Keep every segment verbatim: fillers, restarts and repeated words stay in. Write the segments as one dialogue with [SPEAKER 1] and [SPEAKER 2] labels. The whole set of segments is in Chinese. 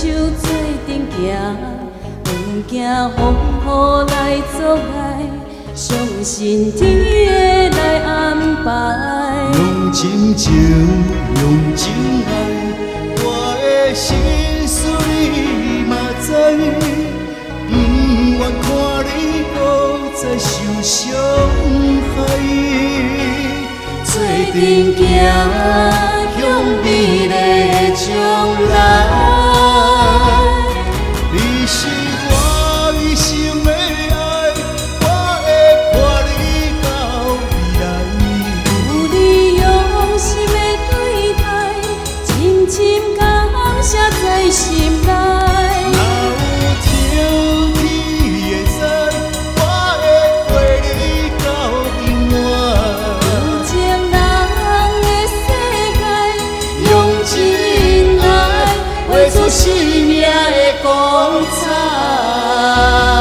[SPEAKER 1] 手做阵行，不惊风雨来阻碍，相信天会来安排。
[SPEAKER 2] 用真情，用真爱，我的心思你嘛知，不愿看你搁再受伤害。做阵行，向美丽的将来。你是我一生的爱，我会伴你到未来。
[SPEAKER 1] 有你用心的对待，深深感谢在心内。
[SPEAKER 2] 若有天天会知，我会陪你到永远。
[SPEAKER 1] 有情人的世界，用真爱画出生命的光彩。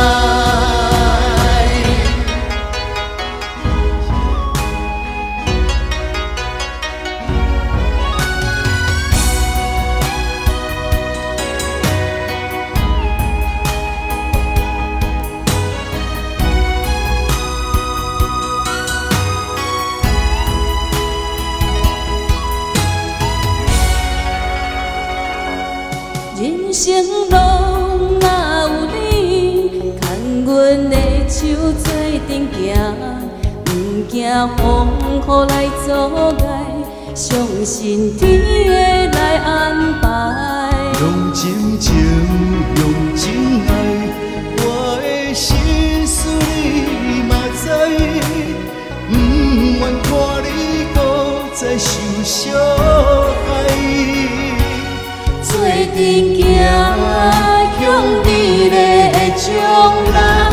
[SPEAKER 1] 人生路若有你，牵阮的手做阵行，不惊风雨来阻碍，相信天会来安排。
[SPEAKER 2] 用真情，用真爱，我的心思你嘛知，不愿看你搁再受伤害。做阵行，向美丽的将来。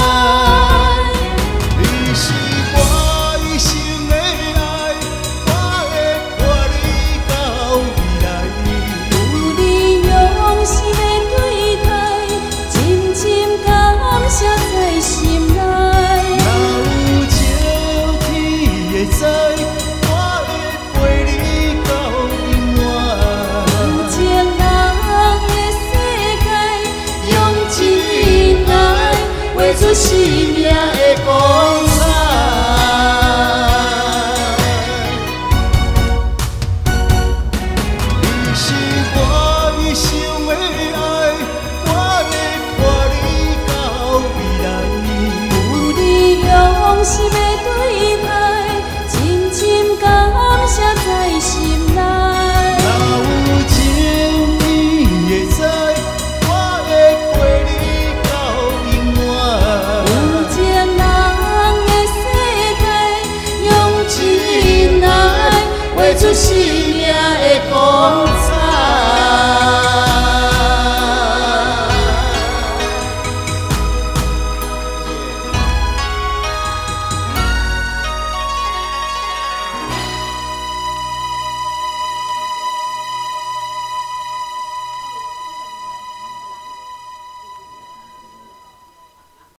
[SPEAKER 2] 你是我一生的爱，我会伴你到未来。
[SPEAKER 1] 有你用心的对待，真心感谢在心内。
[SPEAKER 2] 若有朝天会知，我会陪你到永远。
[SPEAKER 1] 有情人的世界，用真爱画出生命的光